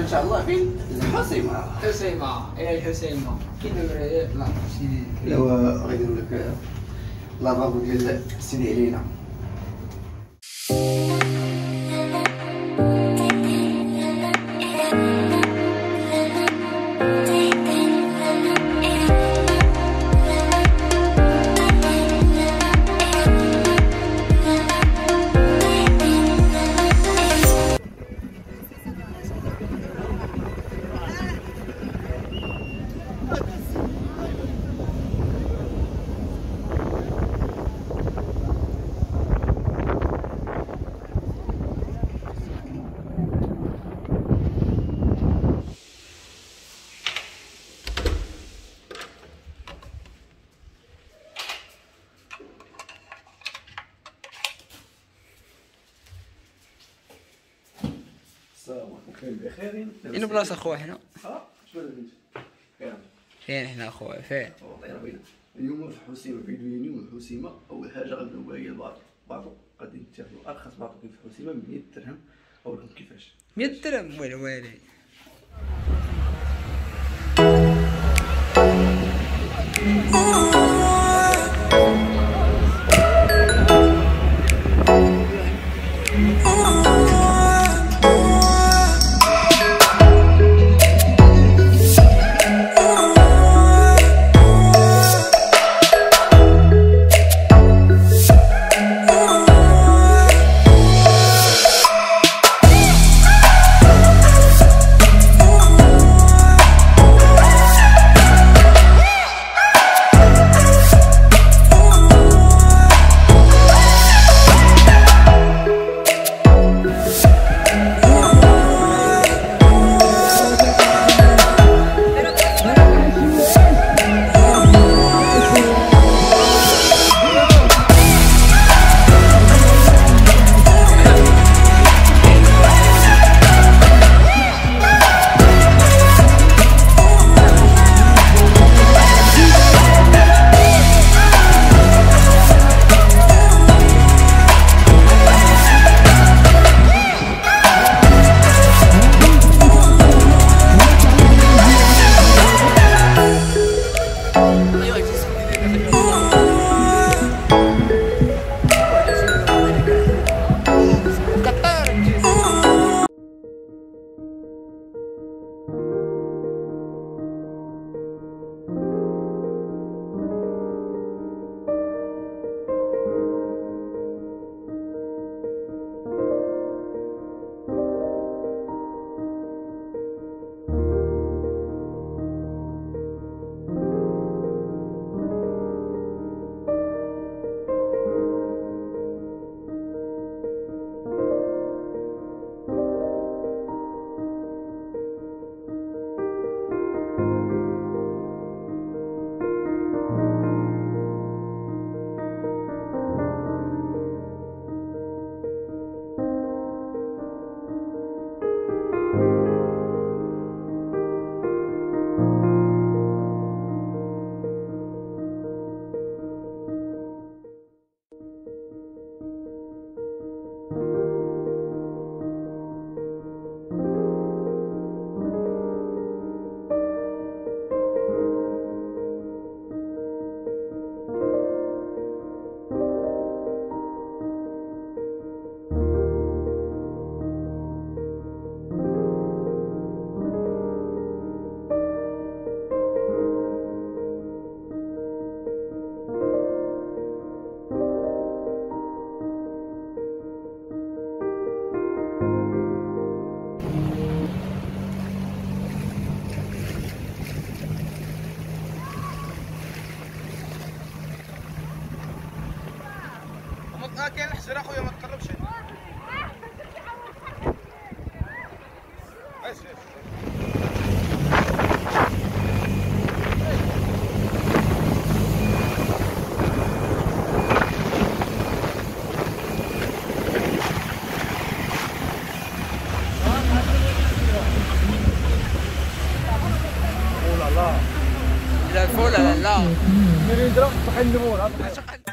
ان شاء الله في الحسيمة. الحسيمة، اي الحسيمة. كي ندير لا سيدي. لا هو غيديروا لك لافابو ديال سيدي علينا. بخير. إنه بلاصة أخويا حنا. شنو البنت؟ فين حنا أخويا فين؟ اليوم في الحسيمة في ديالي والحسيمة أول حاجة غنبداو هي الباطو غادي نتاخدو أرخص باطو كاين في الحسيمة ب 100 درهم. أوريكم كيفاش 100 درهم ويلي. كاين الحجر اخويا ما تقربش. لا الفول لا لا. نضرب صحن النمور.